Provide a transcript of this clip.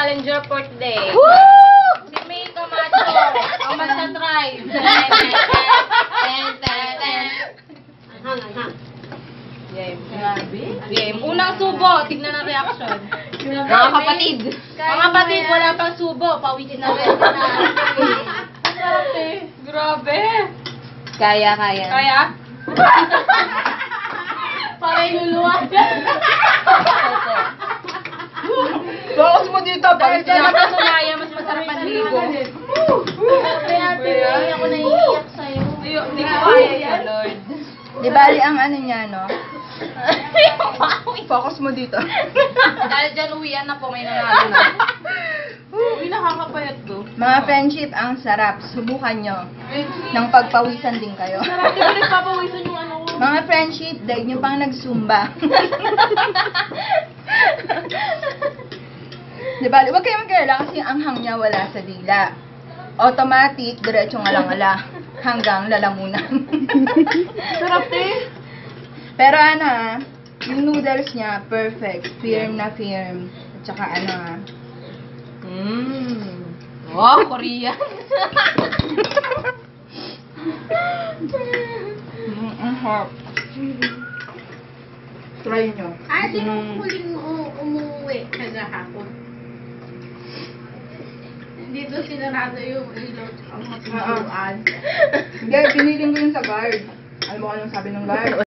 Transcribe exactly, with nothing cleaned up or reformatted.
challenger for today. Woo! Si May Camacho. Ang magsa-try. Hang, hang. Game. Game. Unang subo. Tignan ang reaction. Mga kapatid. Mga kapatid, wala pang subo. Pawisin na rin. Grabe. Grabe. Kaya, kaya. Kaya? Para iluluwa. Focus mo dito. Dahil dyan napatunayan, mas masarap ang ligo. Kaya ate, ako naiiyak sa'yo. Hindi ko kaya yan. Lord. Di bali ang ano niya, no? Focus mo dito. Dahil dyan uwian na po, may nanalo na. Uy, nakakapayat to. Mga friendship, ang sarap. Subukan nyo. Nang pagpawisan din kayo. Sarap din nagpapawisan yung ano ko. Mga friendship, dahil nyo pang nagsumba. Di ba? Huwag kayo magkalala kasi ang anghang niya wala sa dila. Automatic, diretsong alang-ala. Hanggang lalamunan. Sarap eh. Pero ano ah, yung noodles niya, perfect. Firm na firm. At saka ano ah. Mmm. Wow, Korean. Mm, ang harap. Try nyo. Ah, sino Mm. huling u- umuwi kagahapon? Dito sinarado yung ilaw ang Oo. matuluan. Hindi, piniling ko yun sa guard. Alam mo kung anong sabi ng guard?